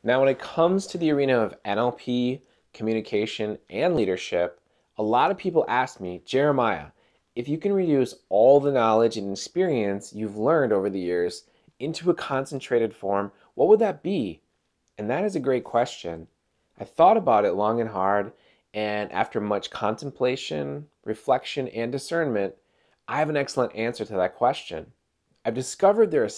Now, when it comes to the arena of NLP, communication, and leadership, a lot of people ask me, Jeremiah, if you can reduce all the knowledge and experience you've learned over the years into a concentrated form, what would that be? And that is a great question. I thought about it long and hard, and after much contemplation, reflection, and discernment, I have an excellent answer to that question. I've discovered there are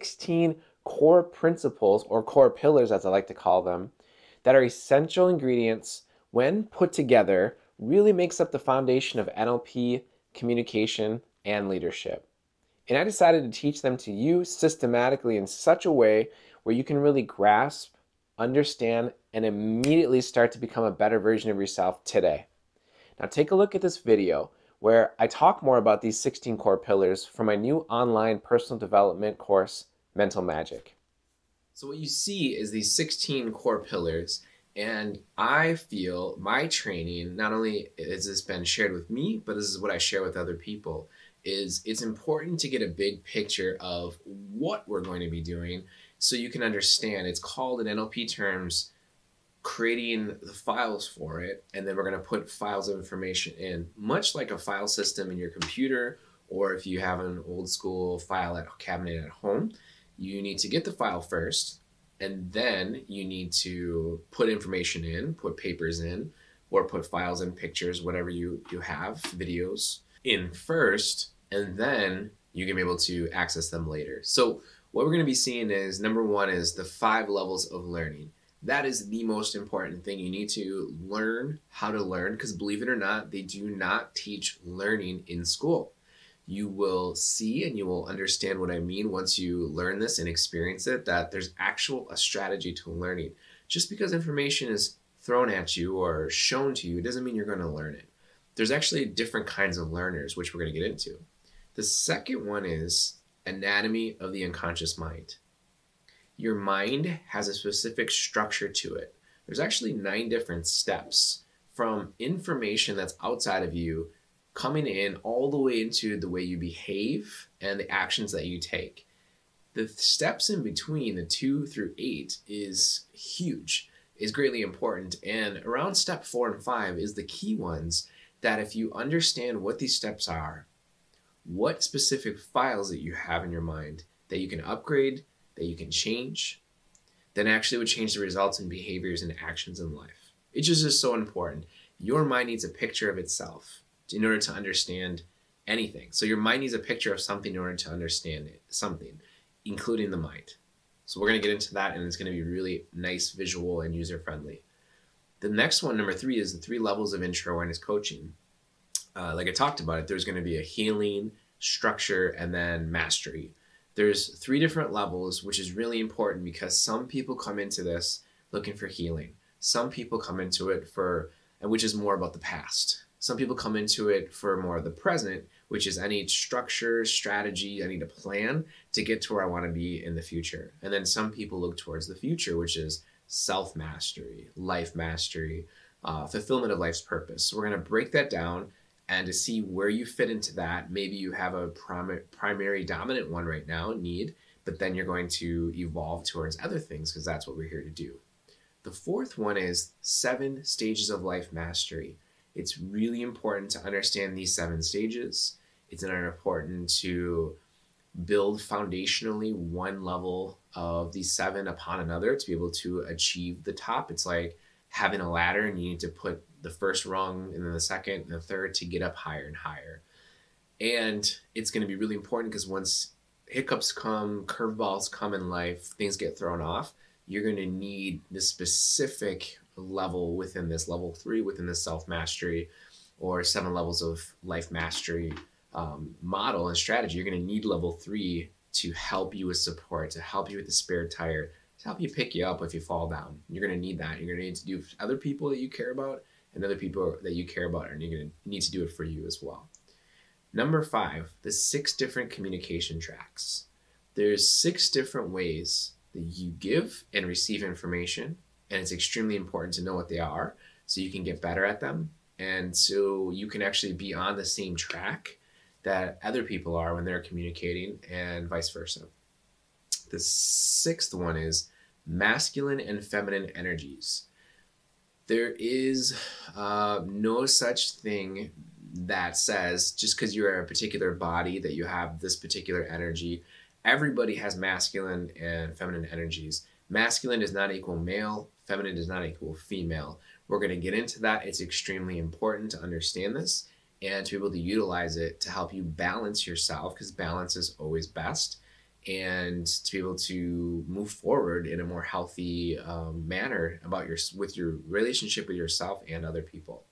16 core principles, or core pillars as I like to call them, that are essential ingredients when put together really makes up the foundation of NLP, communication, and leadership. And I decided to teach them to you systematically in such a way where you can really grasp, understand, and immediately start to become a better version of yourself today. Now take a look at this video where I talk more about these 16 core pillars from my new online personal development course, Mental Magic. So what you see is these 16 core pillars, and I feel my training, not only has this been shared with me, but this is what I share with other people, is it's important to get a big picture of what we're going to be doing so you can understand. It's called in NLP terms creating the files for it, and then we're going to put files of information in, much like a file system in your computer, or if you have an old school file cabinet at home. You need to get the file first, and then you need to put information in, put papers in, or put files and pictures, whatever you have, videos in first, and then you can be able to access them later. So what we're going to be seeing is, number one is the 5 levels of learning. That is the most important thing. You need to learn how to learn, because believe it or not, they do not teach learning in school. You will see and you will understand what I mean once you learn this and experience it, that there's a strategy to learning. Just because information is thrown at you or shown to you doesn't mean you're going to learn it. There's actually different kinds of learners, which we're going to get into. The second one is anatomy of the unconscious mind. Your mind has a specific structure to it. There's actually 9 different steps from information that's outside of you coming in all the way into the way you behave and the actions that you take. The steps in between, the 2 through 8, is huge, is greatly important. And around step 4 and 5 is the key ones that if you understand what these steps are, what specific files that you have in your mind that you can upgrade, that you can change, then actually would change the results and behaviors and actions in life. It's just so important. Your mind needs a picture of itself in order to understand anything. So your mind needs a picture of something in order to understand it, something, including the mind. So we're going to get into that, and it's going to be really nice, visual, and user-friendly. The next one, number 3, is the 3 levels of intro awareness coaching. Like I talked about it, there's going to be a healing, structure, and then mastery. There's 3 different levels, which is really important because some people come into this looking for healing. Some people come into it which is more about the past. Some people come into it for more of the present, which is I need structure, strategy, I need a plan to get to where I want to be in the future. And then some people look towards the future, which is self-mastery, life mastery, fulfillment of life's purpose. So we're going to break that down, and to see where you fit into that. Maybe you have a primary dominant one right now, but then you're going to evolve towards other things because that's what we're here to do. The 4th one is 7 stages of life mastery. It's really important to understand these 7 stages. It's important to build foundationally one level of these 7 upon another to be able to achieve the top. It's like having a ladder, and you need to put the first rung and then the second and the third to get up higher and higher. And it's going to be really important because once hiccups come, curveballs come in life, things get thrown off, you're going to need the specific level within this level 3, within this self-mastery or 7 levels of life mastery model and strategy. You're going to need level 3 to help you with support, to help you with the spare tire, to help you pick you up if you fall down. You're going to need that. You're going to need to do other people that you care about, and other people that you care about, and you're going to need to do it for you as well. Number 5, the 6 different communication tracks. There's 6 different ways that you give and receive information, and it's extremely important to know what they are so you can get better at them, and so you can actually be on the same track that other people are when they're communicating, and vice versa. The 6th one is masculine and feminine energies. There is no such thing that says just because you're a particular body that you have this particular energy. Everybody has masculine and feminine energies. Masculine does not equal male, feminine does not equal female. We're going to get into that. It's extremely important to understand this and to be able to utilize it to help you balance yourself, because balance is always best, and to be able to move forward in a more healthy manner with your relationship with yourself and other people.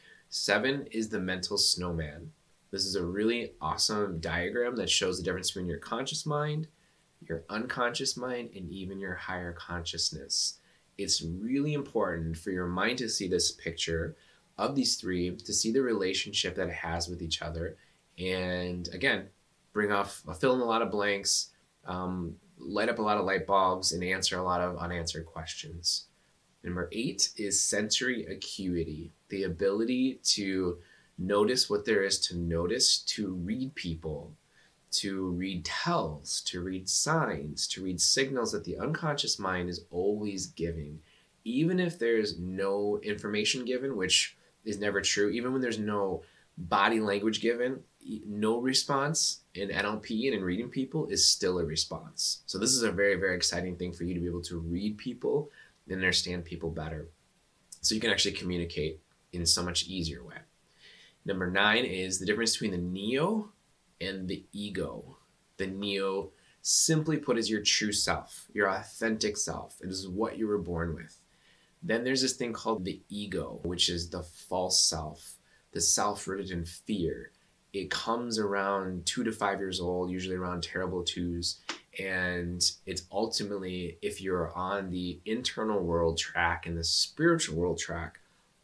7 is the mental snowman. This is a really awesome diagram that shows the difference between your conscious mind, your unconscious mind, and even your higher consciousness. It's really important for your mind to see this picture of these three, to see the relationship that it has with each other, and again, fill in a lot of blanks, light up a lot of light bulbs, and answer a lot of unanswered questions. Number 8 is sensory acuity, the ability to notice what there is to notice, to read people, to read tells, to read signs, to read signals that the unconscious mind is always giving. Even if there's no information given, which is never true, even when there's no body language given, no response in NLP and in reading people is still a response. So this is a very, very exciting thing for you to be able to read people and understand people better, so you can actually communicate in a so much easier way. Number 9 is the difference between the neo and the ego. The neo, simply put, is your true self, your authentic self. It is what you were born with. Then there's this thing called the ego, which is the false self, the self rooted in fear. It comes around 2 to 5 years old, usually around terrible twos. And it's ultimately, if you're on the internal world track and the spiritual world track,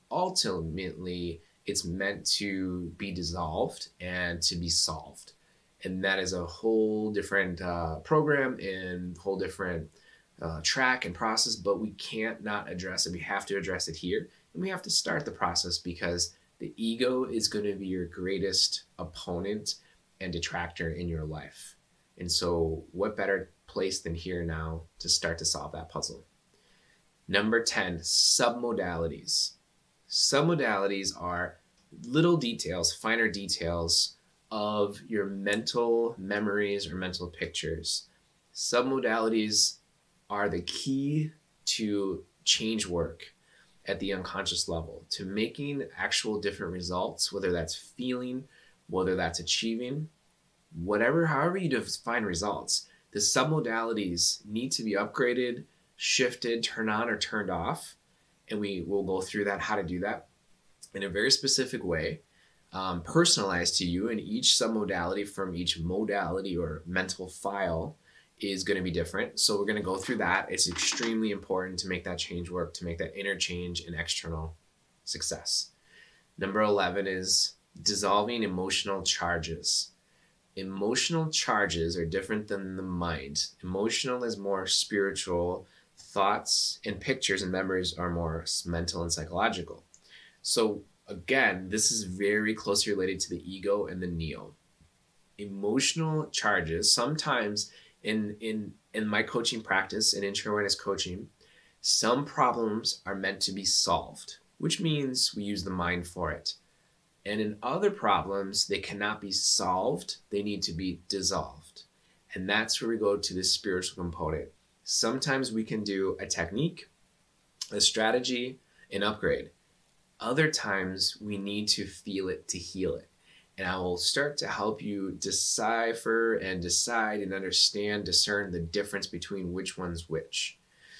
ultimately it's meant to be dissolved and to be solved. And that is a whole different program and whole different track and process, but we can't not address it. We have to address it here, and we have to start the process, because the ego is going to be your greatest opponent and detractor in your life. And so what better place than here now to start to solve that puzzle? Number 10, submodalities. Submodalities are little details, finer details of your mental memories or mental pictures. Submodalities are the key to change work at the unconscious level, to making actual different results, whether that's feeling, whether that's achieving, however you define results. The submodalities need to be upgraded, shifted, turned on or turned off. And we will go through that, how to do that in a very specific way, personalized to you. And each submodality from each modality or mental file is going to be different. So we're going to go through that. It's extremely important to make that change work, to make that interchange an external success. Number 11 is dissolving emotional charges. Emotional charges are different than the mind. Emotional is more spiritual. Thoughts and pictures and memories are more mental and psychological. So again, this is very closely related to the ego and the neo. Emotional charges, sometimes in my coaching practice and intro awareness coaching, some problems are meant to be solved, which means we use the mind for it. And in other problems, they cannot be solved, they need to be dissolved. And that's where we go to the spiritual component. Sometimes we can do a technique, a strategy, an upgrade. Other times we need to feel it to heal it. And I will start to help you decipher and decide and understand, discern the difference between which one's which.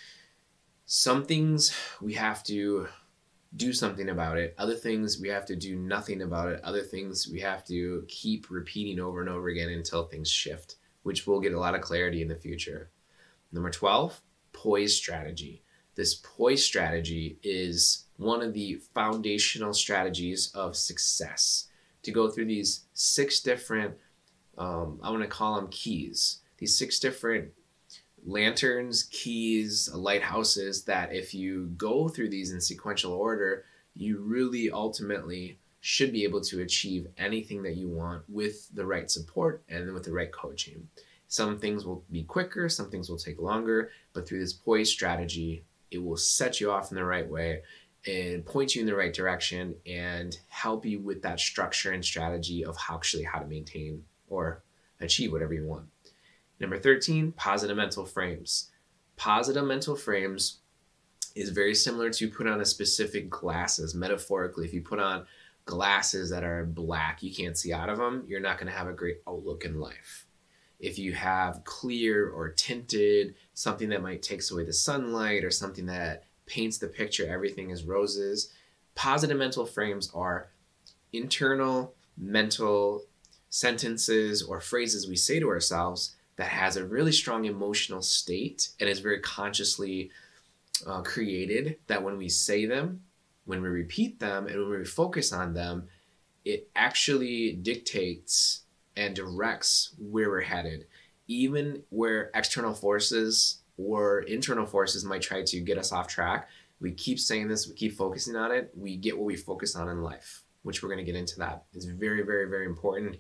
Some things we have to do something about it. Other things we have to do nothing about it. Other things we have to keep repeating over and over again until things shift, which will get a lot of clarity in the future. Number 12, poise strategy. This poise strategy is one of the foundational strategies of success. To go through these 6 different, I want to call them keys, these 6 different lanterns, keys, lighthouses, that if you go through these in sequential order, you really ultimately should be able to achieve anything that you want with the right support and with the right coaching. Some things will be quicker, some things will take longer, but through this poise strategy, it will set you off in the right way and point you in the right direction and help you with that structure and strategy of how to maintain or achieve whatever you want. Number 13, positive mental frames. Positive mental frames is very similar to put on a specific glasses. Metaphorically, if you put on glasses that are black, you can't see out of them, you're not going to have a great outlook in life. If you have clear or tinted, something that might takes away the sunlight or something that paints the picture, everything is roses. Positive mental frames are internal mental sentences or phrases we say to ourselves that has a really strong emotional state and is very consciously created, that when we say them, when we repeat them, and when we focus on them, it actually dictates and directs where we're headed. Even where external forces or internal forces might try to get us off track, we keep saying this, we keep focusing on it, we get what we focus on in life, which we're going to get into that. It's very, very, very important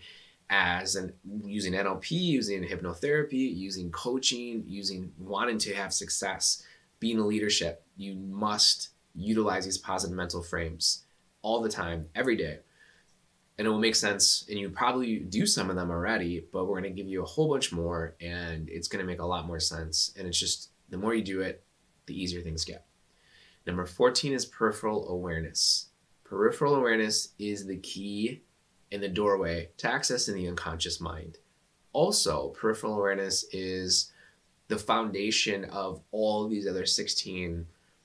using NLP, using hypnotherapy, using coaching, wanting to have success, being a leadership. You must utilize these positive mental frames all the time, every day. And it will make sense, and you probably do some of them already, but we're going to give you a whole bunch more, and it's going to make a lot more sense. And it's just, the more you do it, the easier things get. Number 14 is peripheral awareness. Peripheral awareness is the key and the doorway to accessing the unconscious mind. Also, peripheral awareness is the foundation of all these other 16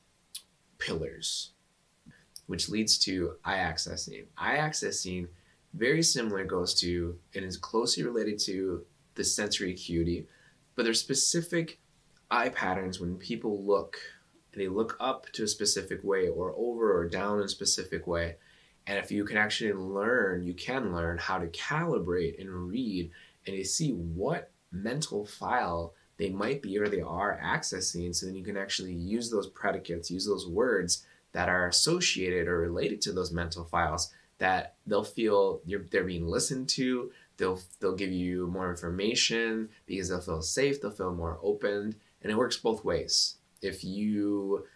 pillars, which leads to eye accessing. Eye accessing, very similar, goes to and is closely related to the sensory acuity, but there's specific eye patterns when people look, and they look up to a specific way or over or down in a specific way. And if you can actually learn, you can learn how to calibrate and read and to see what mental file they might be or they are accessing, so then you can actually use those predicates, use those words that are associated or related to those mental files, that they'll feel they're being listened to. They'll give you more information because they'll feel safe, they'll feel more open, and it works both ways. If you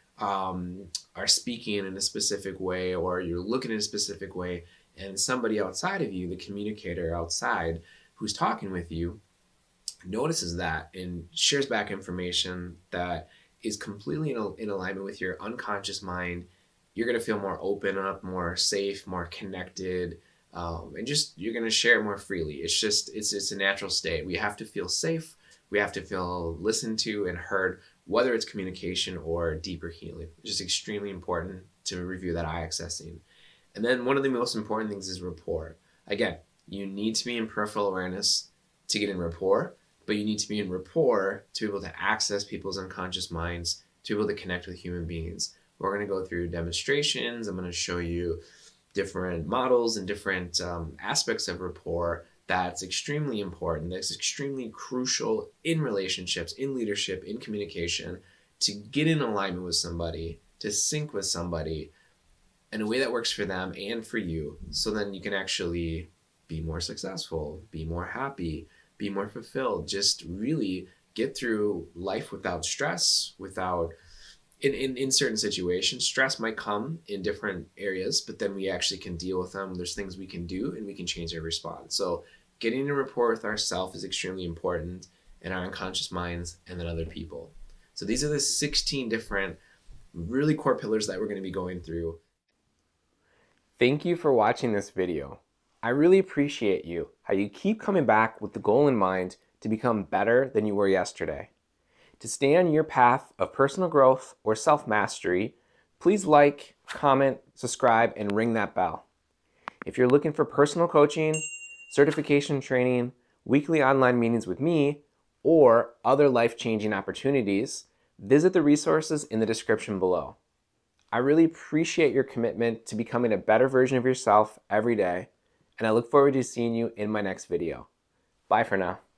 are speaking in a specific way or you're looking in a specific way, and somebody outside of you, the communicator outside who's talking with you, notices that and shares back information that is completely in alignment with your unconscious mind, you're going to feel more open up, more safe, more connected, and just you're going to share more freely. It's a natural state. We have to feel safe. We have to feel listened to and heard, whether it's communication or deeper healing. It's just extremely important to review that eye accessing. And then one of the most important things is rapport. Again, you need to be in peripheral awareness to get in rapport, but you need to be in rapport to be able to access people's unconscious minds, to be able to connect with human beings. We're going to go through demonstrations. I'm going to show you different models and different aspects of rapport that's extremely important, that's extremely crucial in relationships, in leadership, in communication, to get in alignment with somebody, to sync with somebody in a way that works for them and for you, so then you can actually be more successful, be more happy, be more fulfilled, just really get through life without stress, without, in certain situations, stress might come in different areas, but then we actually can deal with them. There's things we can do and we can change our response. So getting in rapport with ourselves is extremely important in our unconscious minds and then other people. So these are the 16 different really core pillars that we're going to be going through. Thank you for watching this video. I really appreciate how you keep coming back with the goal in mind to become better than you were yesterday. To stay on your path of personal growth or self-mastery, please like, comment, subscribe, and ring that bell. If you're looking for personal coaching, certification training, weekly online meetings with me, or other life-changing opportunities, visit the resources in the description below. I really appreciate your commitment to becoming a better version of yourself every day, and I look forward to seeing you in my next video. Bye for now.